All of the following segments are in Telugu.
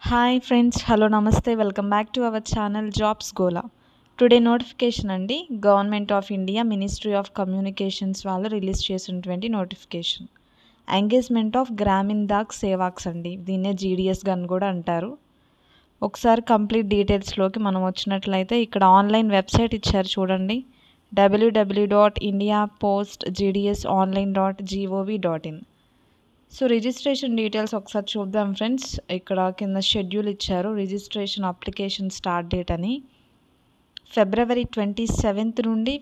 హాయ్ ఫ్రెండ్స్, హలో నమస్తే, welcome back to our channel jobs గోలా. టుడే నోటిఫికేషన్ అండి, government of India ministry of communications వాళ్ళు రిలీజ్ చేసినటువంటి notification. Engagement of Gramin Dak sevaks అండి, దీన్నే జీడిఎస్ గన్ కూడా అంటారు. ఒకసారి కంప్లీట్ డీటెయిల్స్లోకి మనం వచ్చినట్లయితే ఇక్కడ ఆన్లైన్ వెబ్సైట్ ఇచ్చారు చూడండి, www.indiapostgdsonline.gov.in. సో రిజిస్ట్రేషన్ డీటెయిల్స్ ఒకసారి చూద్దాం ఫ్రెండ్స్. ఇక్కడ కింద షెడ్యూల్ ఇచ్చారు, రిజిస్ట్రేషన్ అప్లికేషన్ స్టార్ట్ డేట్ అని ఫిబ్రవరి 27 నుండి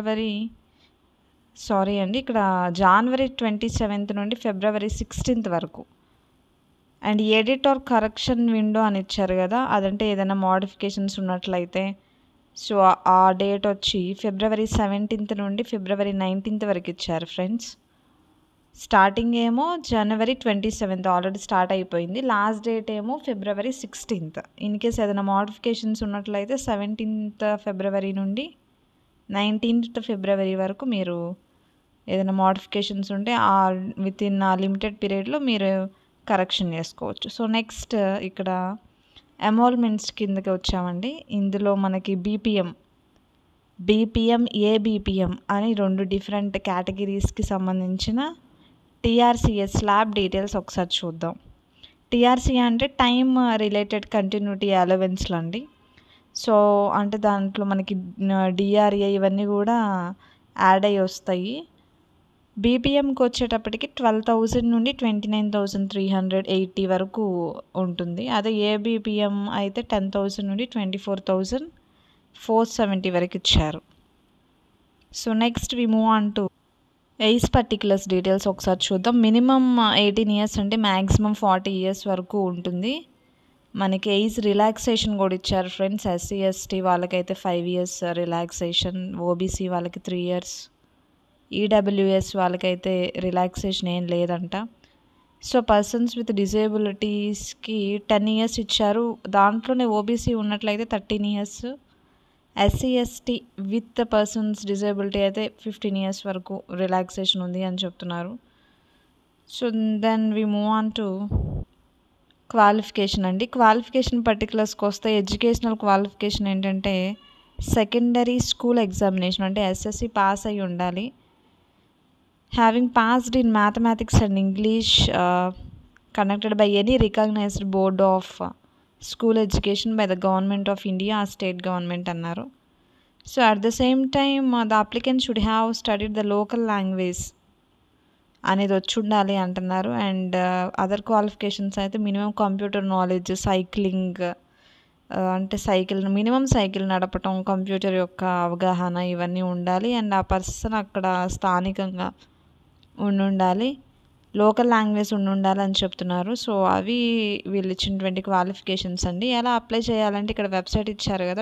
ఇక్కడ జనవరి 27 నుండి ఫిబ్రవరి 16 వరకు. And edit or correction window అని ఇచ్చారు కదా, అదంటే ఏదైనా మోడిఫికేషన్స్ ఉన్నట్లయితే సో ఆ డేట్ వచ్చి ఫిబ్రవరి 17 నుండి ఫిబ్రవరి 19 వరకు ఇచ్చారు ఫ్రెండ్స్. స్టార్టింగ్ ఏమో జనవరి 27 ఆల్రెడీ స్టార్ట్ అయిపోయింది, లాస్ట్ డేట్ ఏమో ఫిబ్రవరి 16. ఇన్ కేస్ ఏదైనా మోడిఫికేషన్స్ ఉన్నట్లయితే 17 ఫిబ్రవరి నుండి 19 ఫిబ్రవరి వరకు మీరు ఏదైనా మోడిఫికేషన్స్ ఉంటే ఆ విత్ ఇన్ ఆ లిమిటెడ్ పీరియడ్లో మీరు కరెక్షన్ చేసుకోవచ్చు. సో నెక్స్ట్ ఇక్కడ ఎమోల్మెంట్స్ కిందకి వచ్చామండి. ఇందులో మనకి బీపీఎం, ఏబీపీఎం అని రెండు డిఫరెంట్ కేటగిరీస్కి సంబంధించిన టీఆర్సీఎస్ స్లాబ్ డీటెయిల్స్ ఒకసారి చూద్దాం. టీఆర్సీ అంటే టైమ్ రిలేటెడ్ కంటిన్యూటీ అలవెన్స్లు అండి. సో అంటే దాంట్లో మనకి డిఆర్ఏ ఇవన్నీ కూడా యాడ్ అయ్యి వస్తాయి. బీపీఎంకి వచ్చేటప్పటికి 12,000 నుండి 29,380 వరకు ఉంటుంది. అదే ఏబీపీఎం అయితే 10,000 నుండి 24,470 వరకు ఇచ్చారు. So next we move on to age particulars details ఒకసారి చూద్దాం. మినిమం 18 ఇయర్స్ అంటే మ్యాక్సిమం 40 ఇయర్స్ వరకు ఉంటుంది. మనకి ఏజ్ రిలాక్సేషన్ కూడా ఇచ్చారు ఫ్రెండ్స్. ఎస్సీ ఎస్టీ వాళ్ళకైతే 5 ఇయర్స్ రిలాక్సేషన్, ఓబీసీ వాళ్ళకి 3 ఇయర్స్, ఈడబ్ల్యూఎస్ వాళ్ళకైతే రిలాక్సేషన్ ఏం లేదంట. సో పర్సన్స్ విత్ డిజేబిలిటీస్కి 10 ఇయర్స్ ఇచ్చారు, దాంట్లోనే ఓబీసీ ఉన్నట్లయితే 13 years, SC ST with persons disability అయితే 15 ఇయర్స్ వరకు రిలాక్సేషన్ ఉంది అని చెప్తున్నారు. So then we move on to qualification అండి. క్వాలిఫికేషన్ పర్టికులర్స్కి వస్తే ఎడ్యుకేషనల్ క్వాలిఫికేషన్ ఏంటంటే సెకండరీ స్కూల్ ఎగ్జామినేషన్ అంటే ఎస్ఎస్సి పాస్ అయ్యి ఉండాలి. Having passed in mathematics and English conducted by any recognised board of school education by the government of India ఆ స్టేట్ గవర్నమెంట్ అన్నారు. So at the same time the applicant should have studied the local language అనేది వచ్చి ఉండాలి అంటున్నారు. అండ్ అదర్ క్వాలిఫికేషన్స్ అయితే మినిమం కంప్యూటర్ నాలెడ్జ్, సైక్లింగ్ అంటే మినిమం సైకిల్ నడపటం, కంప్యూటర్ యొక్క అవగాహన ఇవన్నీ ఉండాలి. అండ్ ఆ పర్సన్ అక్కడ స్థానికంగా ఉండాలి, లోకల్ లాంగ్వేజ్ ఉండాలి అని చెప్తున్నారు. సో అవి వీళ్ళు ఇచ్చినటువంటి క్వాలిఫికేషన్స్ అండి. ఎలా అప్లై చేయాలంటే ఇక్కడ వెబ్సైట్ ఇచ్చారు కదా,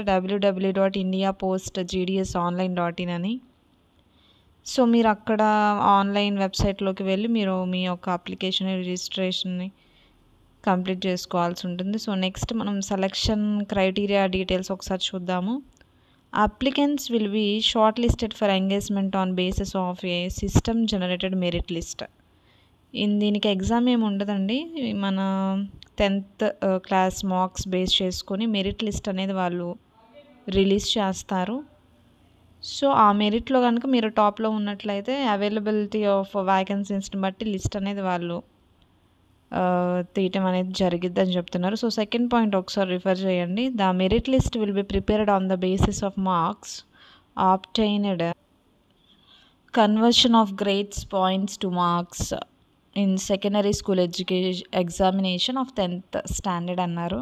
www.indiapostgdsonline.in అని. సో మీరు అక్కడ ఆన్లైన్ వెబ్సైట్లోకి వెళ్ళి మీరు మీ యొక్క అప్లికేషన్ రిజిస్ట్రేషన్ని కంప్లీట్ చేసుకోవాల్సి ఉంటుంది. సో నెక్స్ట్ మనం సెలెక్షన్ క్రైటీరియా డీటెయిల్స్ ఒకసారి చూద్దాము. Applicants will be short listed for engagement on basis of a system generated merit list. దీనికి ఎగ్జామ్ ఏమి ఉండదండి, మన 10th క్లాస్ మార్క్స్ బేస్ చేసుకొని మెరిట్ లిస్ట్ అనేది వాళ్ళు రిలీజ్ చేస్తారు. సో ఆ మెరిట్లో కనుక మీరు టాప్లో ఉన్నట్లయితే అవైలబిలిటీ ఆఫ్ వ్యాకెన్సీస్ని బట్టి లిస్ట్ అనేది వాళ్ళు తీయటం అనేది జరిగిద్ది అని చెప్తున్నారు. సో సెకండ్ పాయింట్ ఒకసారి రిఫర్ చేయండి. The merit list will be prepared on the basis of marks obtained, conversion of grades points to marks in secondary school examination of 10th standard అన్నారు.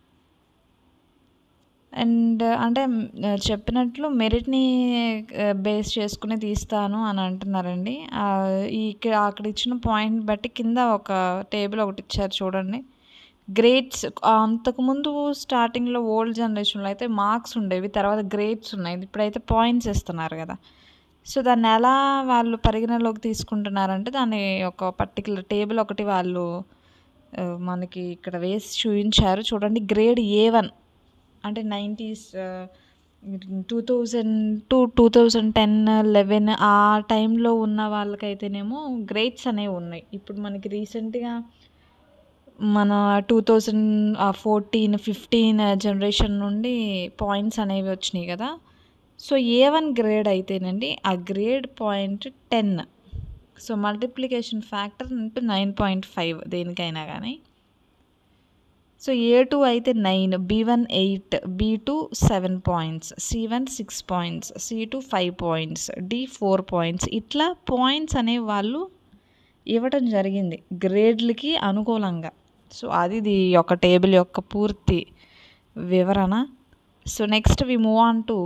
అండ్ అంటే చెప్పినట్లు మెరిట్ని బేస్ చేసుకుని తీస్తాను అని అంటున్నారండి. అక్కడ ఇచ్చిన పాయింట్ బట్టి కింద ఒక టేబుల్ ఒకటి ఇచ్చారు చూడండి, గ్రేడ్స్. అంతకుముందు స్టార్టింగ్లో ఓల్డ్ జనరేషన్లో అయితే మార్క్స్ ఉండేవి, తర్వాత గ్రేడ్స్ ఉన్నాయి, ఇప్పుడైతే పాయింట్స్ ఇస్తున్నారు కదా. సో దాన్ని ఎలా వాళ్ళు పరిగణలోకి తీసుకుంటున్నారంటే దాన్ని ఒక పర్టికులర్ టేబుల్ ఒకటి వాళ్ళు మనకి ఇక్కడ వేసి చూపించారు చూడండి. గ్రేడ్ A1 అంటే 90s 2002, 2010, 11 ఆ టైంలో ఉన్న వాళ్ళకైతేనేమో గ్రేడ్స్ అనేవి ఉన్నాయి. ఇప్పుడు మనకి రీసెంట్గా మన 2014-15 జనరేషన్ నుండి పాయింట్స్ అనేవి వచ్చినాయి కదా! సో, ఏ1 గ్రేడ్ అయితేనండి ఆ grade point 10. So, multiplication factor into 9.5 దేనికైనా గానీ. సో, ఏ2 అయితే 9, B one 8, B two 7 points, C one 6 points, C two 5 points, D 4 points. ఇట్లా పాయింట్స్ అనేవి వాళ్ళు ఇవ్వటం జరిగింది గ్రేడ్‌లకి అనుకూలంగా. సో, అది ఇది ఒక టేబుల్ యొక్క పూర్తి వివరణ. So, next we move on to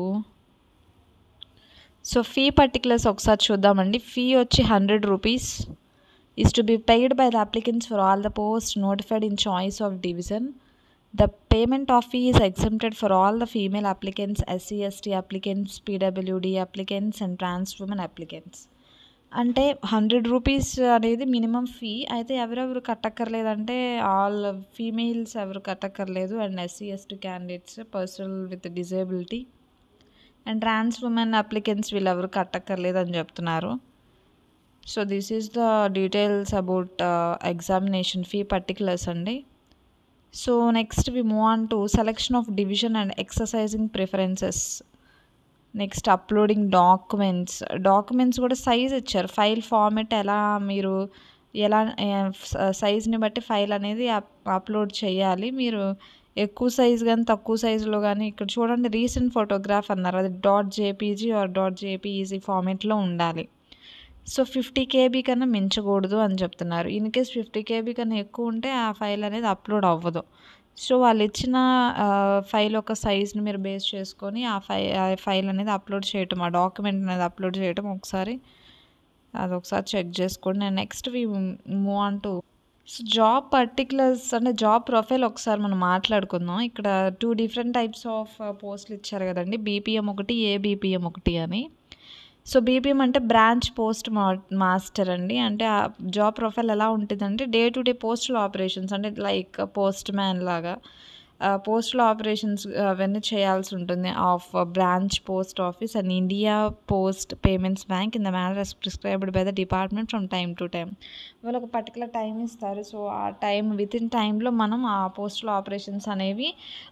fee particulars ఒకసారి చూద్దామండి. ఫీ వచ్చి ₹100 is to be paid by the applicants for all the post notified in choice of division. The payment of fee is exempted for all the female applicants, SC, ST applicants, PWD applicants and trans women applicants. అంటే ₹100 అనేది మినిమం ఫీ. అయితే ఎవరెవరు కట్టక్కర్లేదంటే ఆల్ ఫీమేల్స్ ఎవరు కట్టక్కర్లేదు and SC, ST candidates, person with disability and trans women applicants వీళ్ళెవరు కట్టక్కర్లేదు అని చెప్తున్నారు. So, this is the details about examination fee particulars అండి. So, next we move on to selection of division and exercising preferences. Next uploading documents కూడా సైజ్ ఇచ్చారు. ఫైల్ ఫార్మాట్ మీరు ఎలా సైజ్ని బట్టి ఫైల్ అనేది అప్లోడ్ చేయాలి. మీరు ఎక్కువ సైజ్ కానీ తక్కువ సైజులో కానీ ఇక్కడ చూడండి రీసెంట్ ఫోటోగ్రాఫ్ అన్నారు. అది .jpg ఆర్ .jpeg ఫార్మాట్లో ఉండాలి. సో, 50 KB కన్నా మించకూడదు అని చెప్తున్నారు. ఇన్ కేస్ 50 KB కన్నా ఎక్కువ ఉంటే ఆ ఫైల్ అనేది అప్లోడ్ అవ్వదు. సో, వాళ్ళు ఇచ్చిన ఫైల్ యొక్క సైజ్‌ని మీరు బేస్ చేసుకొని ఆ ఫైల్ అనేది అప్లోడ్ చేయటం, ఆ డాక్యుమెంట్ అనేది అప్లోడ్ చేయటం అదొకసారి చెక్ చేసుకోండి. And next we move on to job particulars అంటే జాబ్ ప్రొఫైల్ ఒకసారి మనం మాట్లాడుకుందాం. ఇక్కడ 2 డిఫరెంట్ టైప్స్ ఆఫ్ పోస్టులు ఇచ్చారు కదండీ. బీపీఎం ఒకటి, ఏబీపీఎం ఒకటి అని. సో, బీపీఎం అంటే బ్రాంచ్ పోస్ట్ మాస్టర్ అండి. అంటే ఆ జాబ్ ప్రొఫైల్ ఎలా ఉంటుందంటే day to day postal operations అంటే లైక్ పోస్ట్ మ్యాన్ లాగా పోస్టల్ ఆపరేషన్స్ అవన్నీ చేయాల్సి ఉంటుంది of branch post office and India post payments bank in the manner as prescribed by the department from time to time. వాళ్ళు ఒక పర్టికులర్ టైం ఇస్తారు. సో, ఆ విత్ ఇన్ టైంలో మనం ఆ పోస్టల్ ఆపరేషన్స్ అనేవి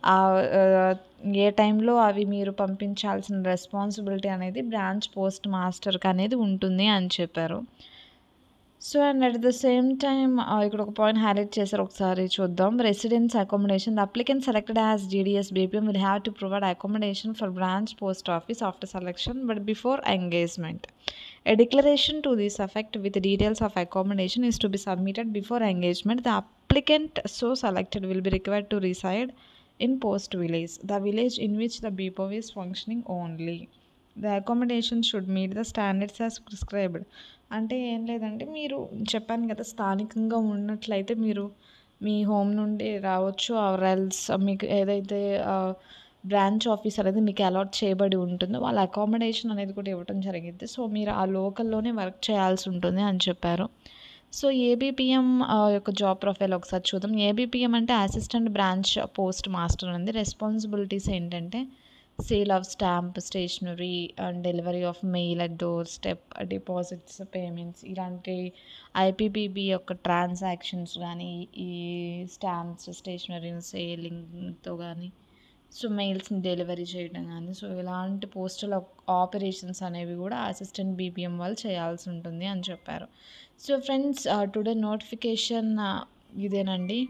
ఏ టైంలో అవి మీరు పంపించాల్సిన రెస్పాన్సిబిలిటీ అనేది బ్రాంచ్ పోస్ట్ మాస్టర్కి అనేది ఉంటుంది అని చెప్పారు. So, and at the same time ఇక్కడ ఒక పాయింట్ హైలైట్ చేశారు. ఒకసారి చూద్దాం. Residence accommodation. The applicant selected as GDS BPM will have to provide accommodation for branch post office after selection but before engagement. A declaration to this effect with details of accommodation is to be submitted before engagement. The applicant so selected will be required to reside in post village, the village in which the BPO is functioning only. The accommodation should meet the standards as prescribed. అంటే ఏం లేదంటే మీరు చెప్పాను కదా స్థానికంగా ఉన్నట్లయితే మీరు మీ హోమ్ నుండి రావచ్చు ఆర్ ఎల్స్ మీకు ఏదైతే బ్రాంచ్ ఆఫీస్ అనేది మీకు అలాట్ చేయబడి ఉంటుందో వాళ్ళ అకామిడేషన్ అనేది కూడా ఇవ్వడం జరిగింది. సో, మీరు ఆ లోకల్లోనే వర్క్ చేయాల్సి ఉంటుంది అని చెప్పారు. సో, ఏబీపీఎం యొక్క జాబ్ ప్రొఫైల్ ఒకసారి చూద్దాం. ఏబీపీఎం అంటే అసిస్టెంట్ బ్రాంచ్ పోస్ట్ మాస్టర్ అండి. రెస్పాన్సిబిలిటీస్ ఏంటంటే sale of stamp, stationery and delivery of mail at door step, deposits, payments ఇలాంటి ఐపీపీబీ యొక్క ట్రాన్సాక్షన్స్ కానీ ఈ స్టాంప్స్, స్టేషనరీ సేలింగ్తో కానీ సో, మెయిల్స్ని డెలివరీ చేయడం కానీ సో, ఇలాంటి పోస్టల్ ఆపరేషన్స్ అనేవి కూడా అసిస్టెంట్ బీపీఎం వాళ్ళు చేయాల్సి ఉంటుంది అని చెప్పారు. సో, ఫ్రెండ్స్ టుడే నోటిఫికేషన్ ఇదేనండి.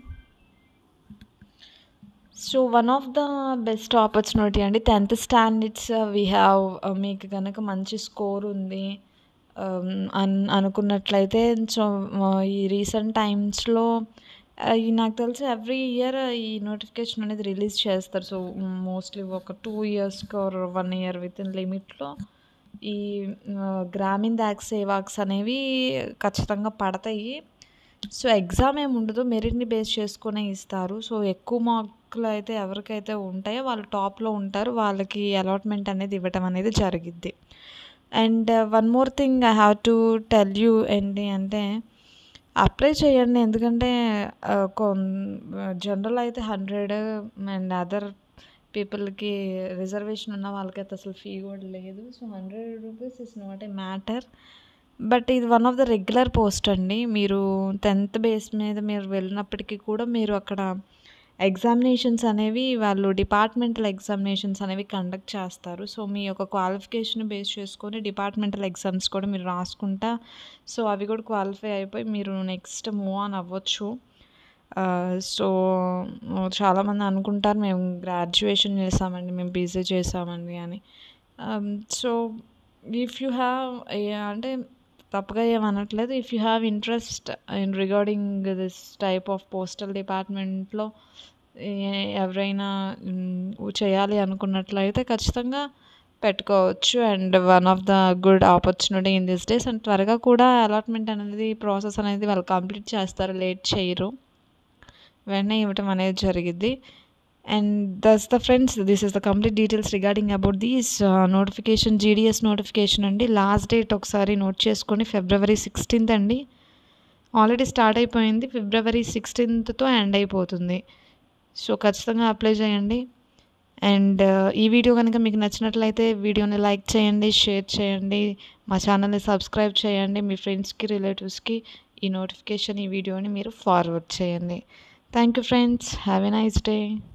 So, one of the best opportunity అండి 10th స్టాండర్డ్స్ వీ హ్యావ్ మీకు కనుక మంచి స్కోర్ ఉంది అనుకున్నట్లయితే సో, ఈ రీసెంట్ టైమ్స్లో నాకు తెలిసి ఎవ్రీ ఇయర్ ఈ నోటిఫికేషన్ అనేది రిలీజ్ చేస్తారు. సో, మోస్ట్లీ ఒక 2 ఇయర్స్కి ఆర్ 1 ఇయర్ విత్ ఇన్ లిమిట్లో ఈ గ్రామీణ డాక్ సేవాక్స్ అనేవి ఖచ్చితంగా పడతాయి. సో, ఎగ్జామ్ ఏమి ఉండదు. మెరిట్‌ని బేస్ చేసుకునే ఇస్తారు. సో, ఎక్కువ మార్కులు అయితే ఎవరికైతే ఉంటాయో వాళ్ళు టాప్‌లో ఉంటారు. వాళ్ళకి అలాట్‌మెంట్ అనేది ఇవ్వటం అనేది జరిగిద్ది. And one more thing I have to tell you ఏంటి అంటే అప్లై చేయండి. ఎందుకంటే జనరల్ అయితే 100 అండ్ అదర్ పీపుల్‌కి రిజర్వేషన్ ఉన్న వాళ్ళకైతే అసలు ఫీ కూడా లేదు. So, ₹100 is not a matter. But ఇది one of the regular post అండి. మీరు 10th బేస్ మీద మీరు వెళ్ళినప్పటికీ కూడా మీరు అక్కడ ఎగ్జామినేషన్స్ అనేవి వాళ్ళు డిపార్ట్మెంటల్ ఎగ్జామినేషన్స్ అనేవి కండక్ట్ చేస్తారు. సో, మీ యొక్క క్వాలిఫికేషన్ బేస్ చేసుకొని డిపార్ట్మెంటల్ ఎగ్జామ్స్ కూడా మీరు రాసుకుంటా సో, అవి కూడా క్వాలిఫై అయిపోయి మీరు నెక్స్ట్ మూవ్ ఆన్ అవ్వచ్చు. సో, చాలామంది అనుకుంటారు మేము గ్రాడ్యుయేషన్ చేసామండి, మేము పీజీ చేసామండి అని. సో, ఇఫ్ యూ హ్యావ్ అంటే తప్పుగా ఏమనట్లేదు. If you have interest in regarding this type of postal డిపార్ట్మెంట్‌లో ఎవరైనా చేయాలి అనుకున్నట్లయితే ఖచ్చితంగా పెట్టుకోవచ్చు. And one of the good opportunity in this days. And త్వరగా కూడా అలాట్‌మెంట్ అనేది ప్రాసెస్ అనేది వాళ్ళు కంప్లీట్ చేస్తారు. లేట్ చేయరు. వెంటనే ఇవ్వటం అనేది జరిగిద్ది. And that's the friends. This is the complete details regarding about these notification, GDS notification అండి. లాస్ట్ డేట్ ఒకసారి నోట్ చేసుకోండి. February 16th అండి. ఆల్రెడీ స్టార్ట్ అయిపోయింది. February 16థ్‌తో ఎండ్ అయిపోతుంది. సో, ఖచ్చితంగా అప్లై చేయండి. అండ్ ఈ వీడియో కనుక మీకు నచ్చినట్లయితే వీడియోని లైక్ చేయండి, షేర్ చేయండి, మా ఛానల్‌ని సబ్స్క్రైబ్ చేయండి. మీ ఫ్రెండ్స్‌కి, రిలేటివ్స్‌కి ఈ నోటిఫికేషన్, ఈ వీడియోని మీరు ఫార్వర్డ్ చేయండి. Thank you friends. Have a nice day.